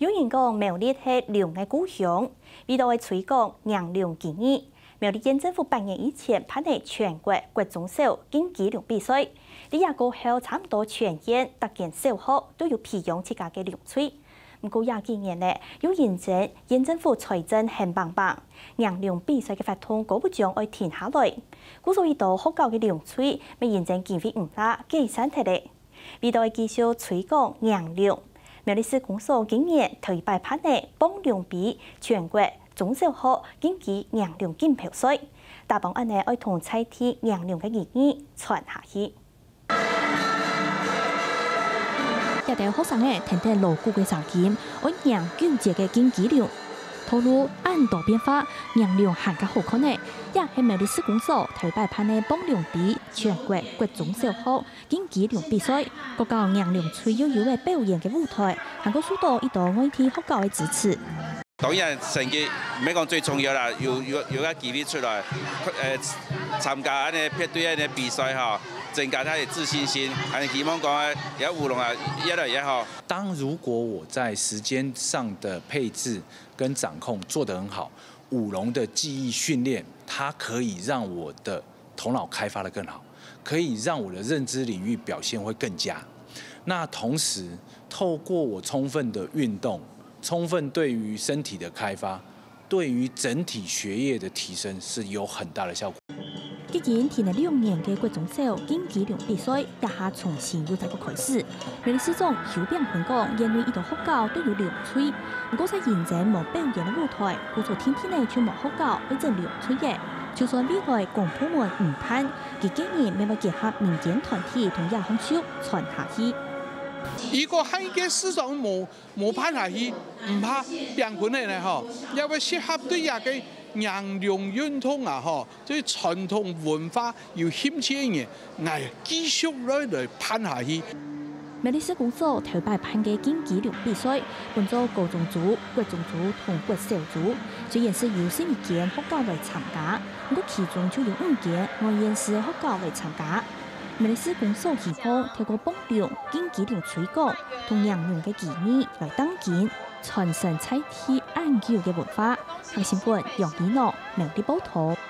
有人讲苗栗係龍嘅故鄉，味道嘅推廣讓龍建議。苗栗縣政府8年以前辦理全國國中小競技龍比賽，呢日過後差唔多全縣特間小學都要培養自家嘅龍喙。不過廿幾年咧，有認證縣政府財政輕棒棒，讓龍比賽嘅發通嗰部將愛停下來。故所以到學校嘅龍喙未認證經費唔大，計算出嚟。味道嘅繼續推廣讓龍。苗栗市公所今年頭一擺辦理幫龍比全國中小學競技讓龍錦標賽，大幫安尼愛同採貼讓龍嘅意義傳下去。一啲學生嘅聽得鑼鼓嘅聲音，愛讓糾結嘅競技龍。透露按度變化，讓龍行較好看呢，也係苗栗市公所頭一擺辦理幫龍比全國國中小學競技龍比賽，個教讓龍吹悠悠嘅表演嘅舞台，還個受到一道外地學校嘅支持。 當然成績唔係講最重要啦，有個機會出來，參加安尼配對安尼比賽嚇，增加他的自信心，還希望講也舞龍啊越來越好。 當如果我在時間上的配置跟掌控做得很好，舞龍的記憶訓練，它可以讓我的頭腦開發得更好，可以讓我的認知領域表現會更佳。那同時透過我充分的運動，充分對於身體的開發，對於整體學業的提升是有很大的效果。 既然停了2年嘅國中小競技龍比賽，一下重新又再個開始。苗栗市長邱炳坤講，因為一度學校都有龍喙，不過在認證冇表演嘅舞台，故做天天呢全部學校會整龍喙嘅。就算未來公部門唔判，佢竟然未會結合民間團體同野方手傳下去。 如果喺嘅市場冇判下去，唔怕變困嘅呢嗬，因為適合對下嘅讓龍運動啊嗬，對傳統文化要欠缺嘅，係繼續來判下去。 苗栗市公所頭擺辦嘅競技龍比賽，分做高中組、國中組同國小組，雖然是由12間學校來參加，不過其中就有5間外縣市學校來參加。苗栗市公所希望透過幫龍、競技龍推廣同讓龍嘅技藝來當建，傳承採貼按舊嘅文化。新聞楊以諾苗栗報道。